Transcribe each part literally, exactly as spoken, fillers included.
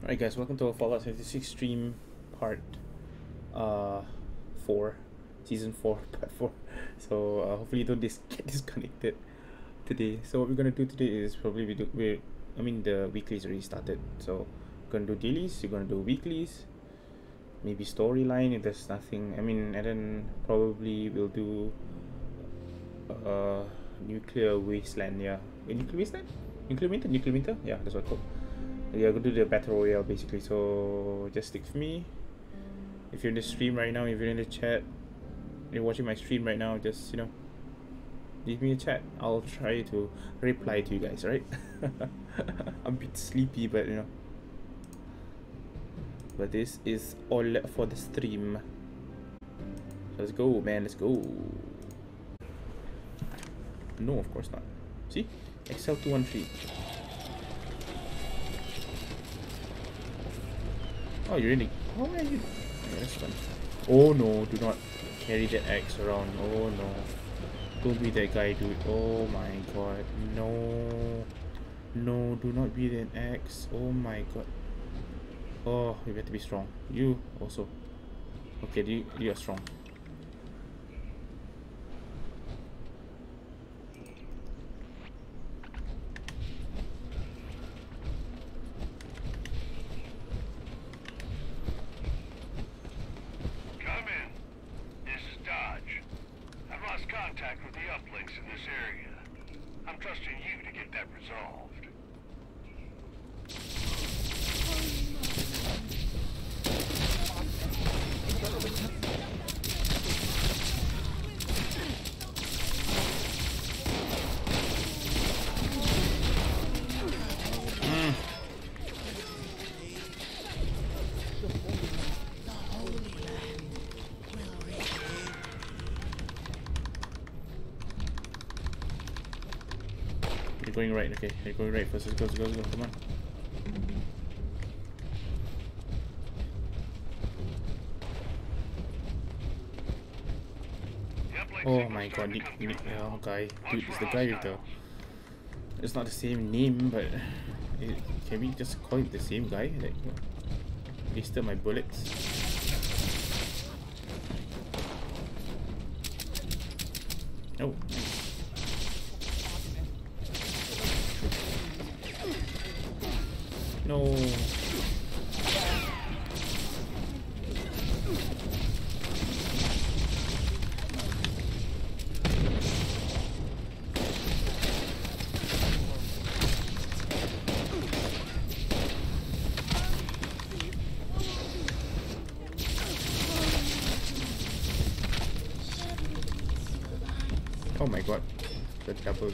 Alright guys, welcome to a Fallout seventy-six stream part uh, four, season four, part four. So uh, hopefully you don't dis get disconnected today. So what we're gonna do today is probably we do, we I mean the weeklies already started. So we're gonna do dailies, you're gonna do weeklies, maybe storyline if there's nothing. I mean, and then probably we'll do uh, nuclear wasteland, yeah. Wait, nuclear wasteland? Nuclear winter? Nuclear winter? Yeah, that's what it's called. Yeah, I'm gonna do the battle royale basically, so just stick with me. If you're in the stream right now, if you're in the chat, you're watching my stream right now, just, you know, leave me a chat. I'll try to reply to you guys, alright? I'm a bit sleepy, but you know. But this is all for the stream. So let's go, man, let's go. No, of course not. See? X L two one three. Oh, you're really. How are you? Yeah, that's fun. Oh no, do not carry that axe around. Oh no. Don't be that guy, dude. Oh my god. No. No, do not be that axe. Oh my god. Oh, you better be strong. You also. Okay, you, you are strong. Going right, okay, you're going right first. Let's go, let's go, let's go, come on. Oh my god, Nick, Nick, oh guy. Dude, it's the guy with the. It's not the same name, but. It, can we just call it the same guy? Like, wasted my bullets. Oh. No. Oh my god. The double.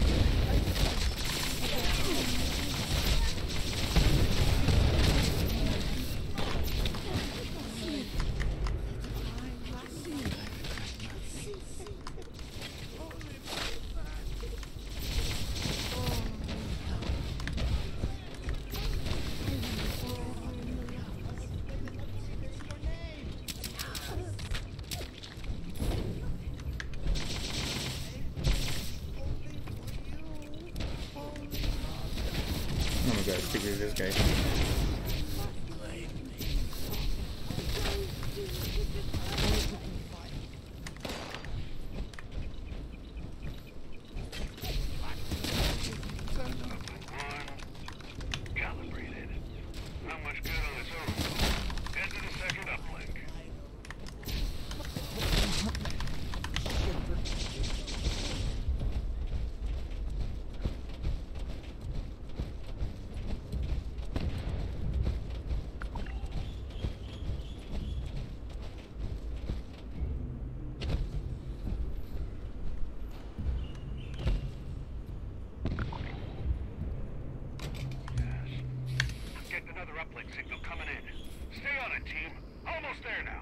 Figure this guy. Signal coming in. Stay on it, team. Almost there now.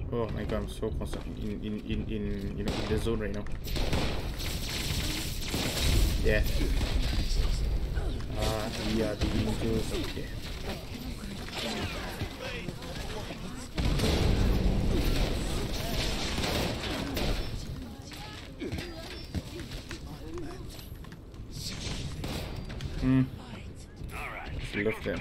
Oh my god, I'm so concentrated in, in, in, in, you know, in the zone right now. Yeah. Ah, we are the angels. Okay. Hmm. I love that.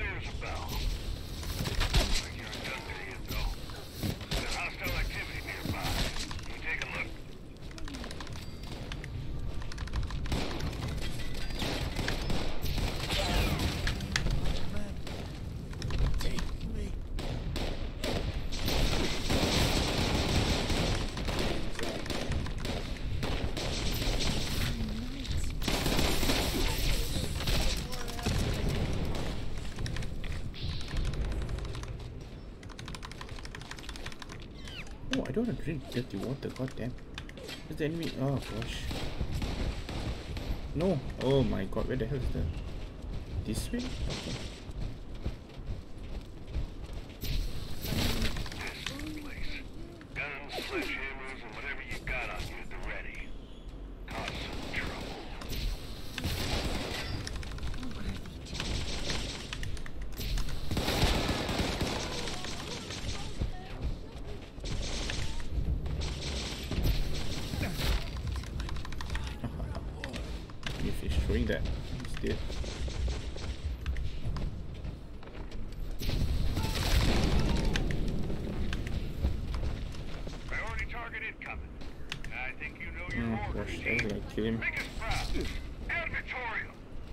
Oh, I don't want to drink dirty water, goddamn. Is the enemy? Oh gosh. No. Oh my god, where the hell is that? This way? Okay. If he's showing that, he's dead. Priority target incoming. I think you know your Oh orders. gosh, I was gonna kill him. Make us proud and victorious.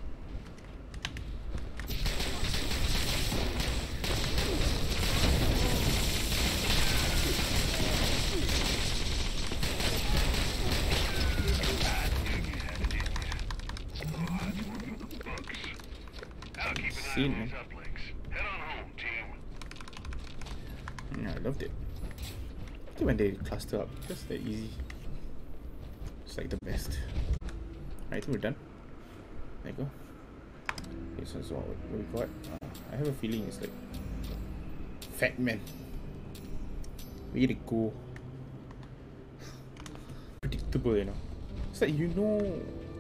Scene, man. Head on home, team. Yeah, I loved it. I think when they cluster up, just that easy. It's like the best. Alright, I think we're done. There you go. Okay, so that's what we got. Uh, I have a feeling it's like Fat Man. Way to go. Predictable, you know. It's like, you know.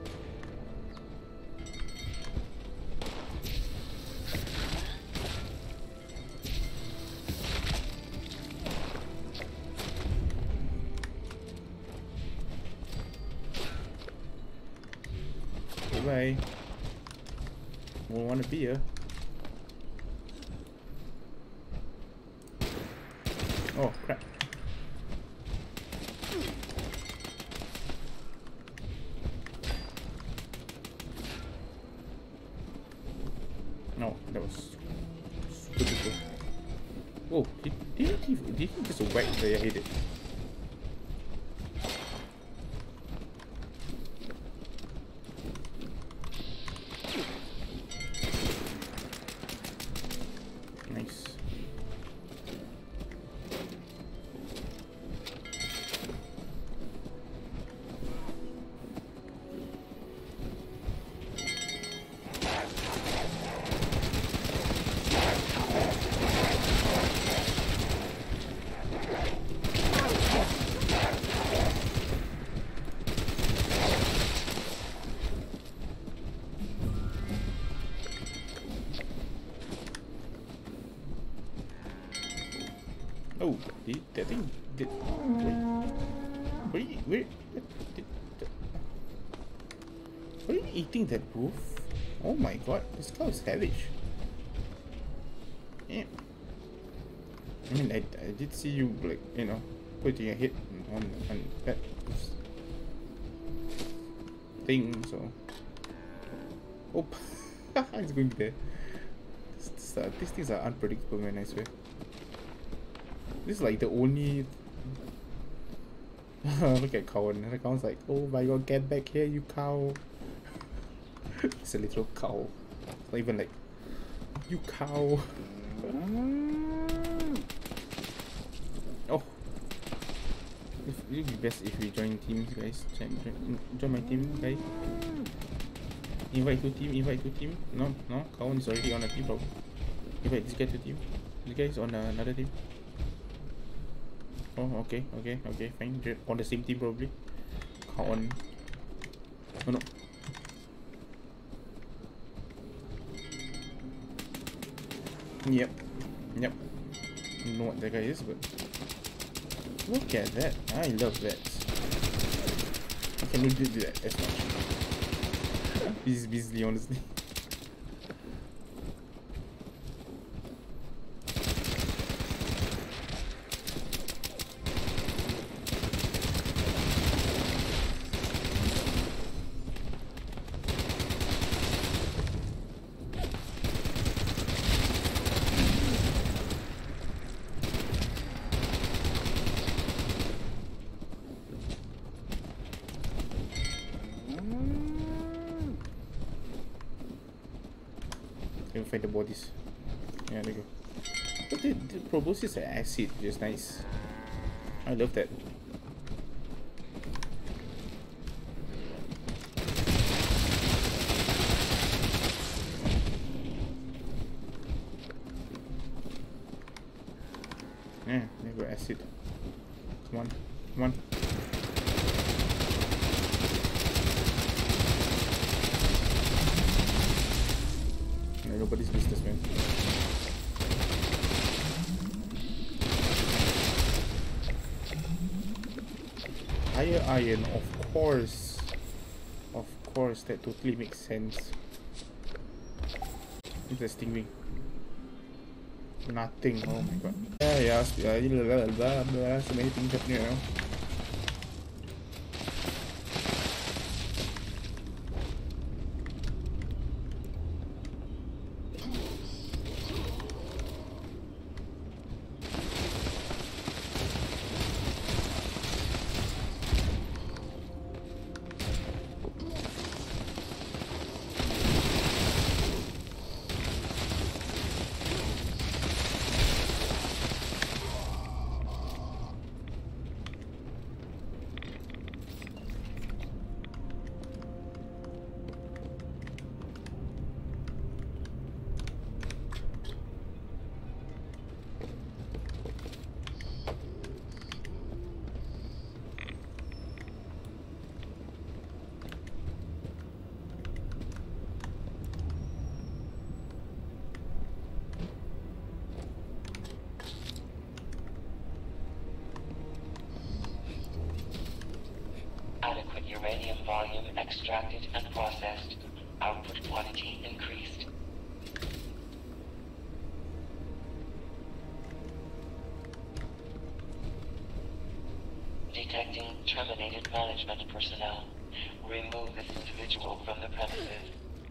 Bye. Won't want to be here. Oh crap. No, that was stupid. Oh, did, did he did he just whack the I hit it? Nice. Oh, did that thing did wait. Were you where did, were you eating that roof? Oh my god, this cow is savage. Yeah. I mean I, I did see you like, you know, putting a hit on on that thing, so oh it's going there. This, this, uh, these things are unpredictable, man, I swear. This is like the only. Look at Cowan. The Cowan's like, oh my god, get back here, you cow. It's a little cow. It's not even like, you cow. Oh. If, it would be best if we join teams, guys. Join, join, join my team, guys. Invite to team, invite to team. No, no, Cowan is already on a team, probably. Invite this guy to team. This guy is on uh, another team. Oh, okay, okay, okay, fine. They're on the same team probably. Count on. Oh no. Yep. Yep. I don't know what that guy is, but look at that. I love that. I can do that as much. He's busy, honestly. Can find the bodies. Yeah, there you go. But the, the proboscis are acid, just nice. I love that. Yeah, there you go, acid. Come on, come on. Yeah, nobody's business, man. Higher iron, of course. Of course, that totally makes sense. Interesting wing. Nothing, oh my god. Yeah, yeah, blah, blah, blah, so many things happening now. Adequate uranium volume extracted and processed. Output quantity increased. Detecting terminated management personnel. Remove this individual from the premises.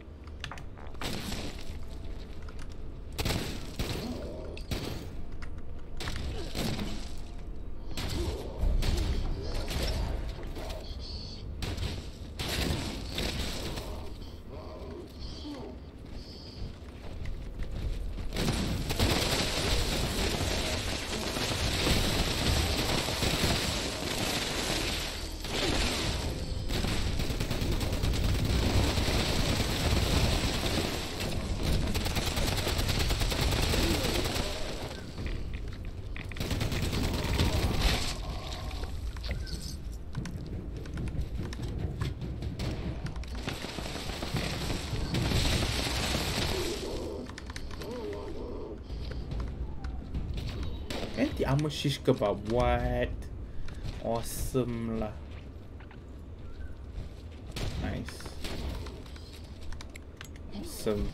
Anti-armor shish kebab, what? Awesome lah. Nice. Awesome.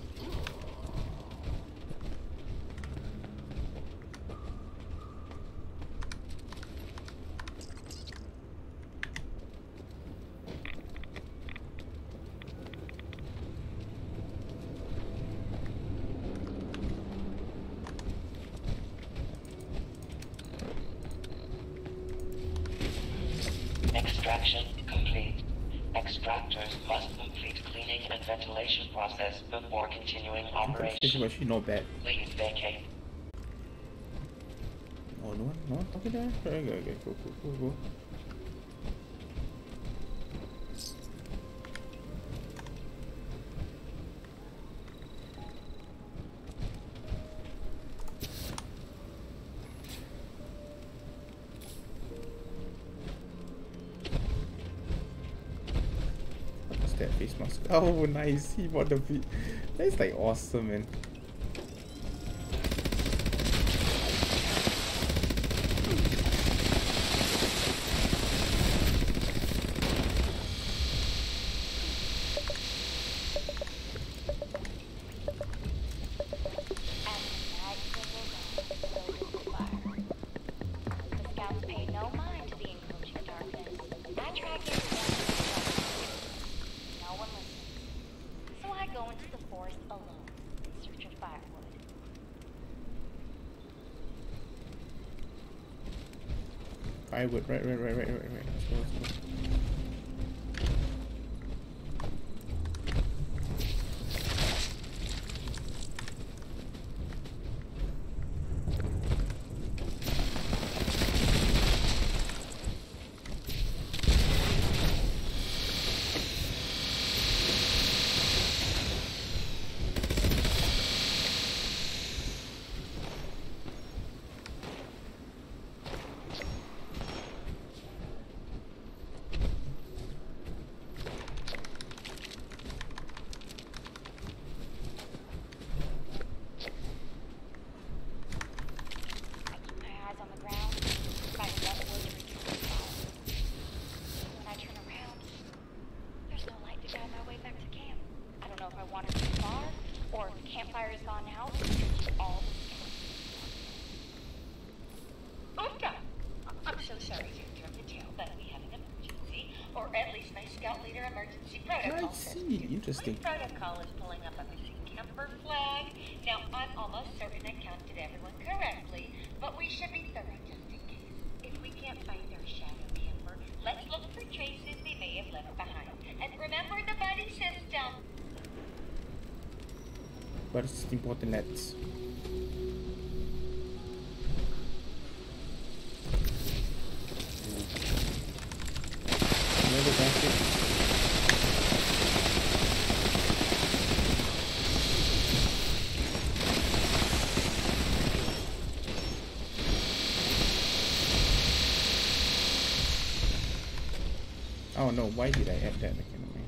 Extraction complete. Extractors must complete cleaning and ventilation process before continuing This is operation. actually not bad. Please vacate. Oh, no one, no one talking there? Okay, okay, okay, go, go, go, go. that face mask. Oh, nice. He bought the feet. That's like awesome, man. Firewood, right, right, right, right, right, right. Let's go, let's go. Interesting. Protocol is pulling up a missing camper flag. Now, I'm almost certain I counted everyone correctly, but we should be thorough just in case. If we can't find our shadow camper, let's look for traces they may have left behind. And remember the buddy system. But it's important, lads. Another basket. Oh no, why did I add that again?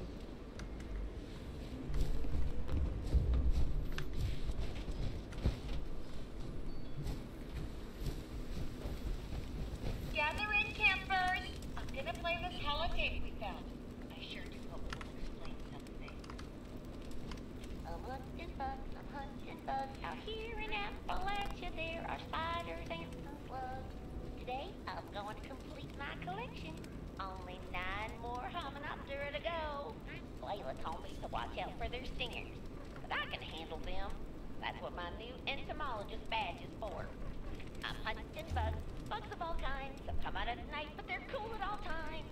Gather in, campers. I'm gonna play this holotape we found. I sure do hope it will explain something. I'm hunting bugs, I'm hunting bugs. Out here in Appalachia there are spiders and slugs. Today I'm going to complete my collection. Only nine more Hominoptera to go. Layla told me to watch out for their stingers, but I can handle them. That's what my new entomologist badge is for. I'm hunting bugs, bugs of all kinds. Some come out at night, but they're cool at all times.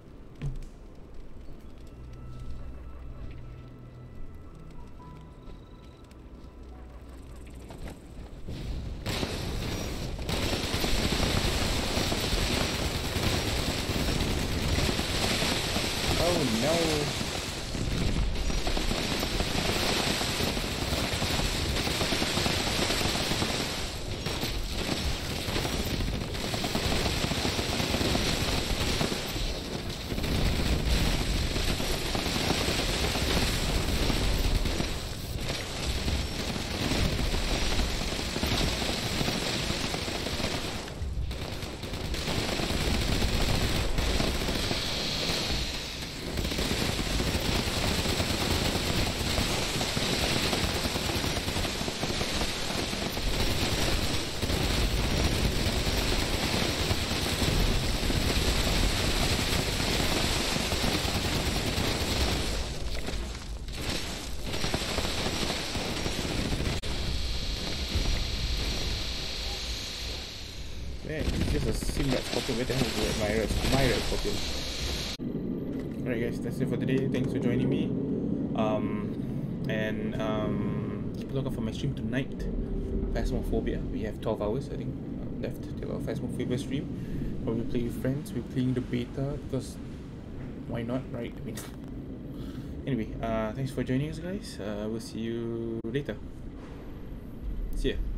Oh no. Yeah, it's just a Simrat Scorpion. Where the hell is my red, my red Scorpion? Alright guys, that's it for today. Thanks for joining me. Um, and um, keep a lookout for my stream tonight. Phasmophobia. We have twelve hours, I think, uh, left till our Phasmophobia stream. Probably play with friends. We're playing the beta because why not, right? I mean, anyway, uh, thanks for joining us, guys. Uh, we'll see you later. See ya.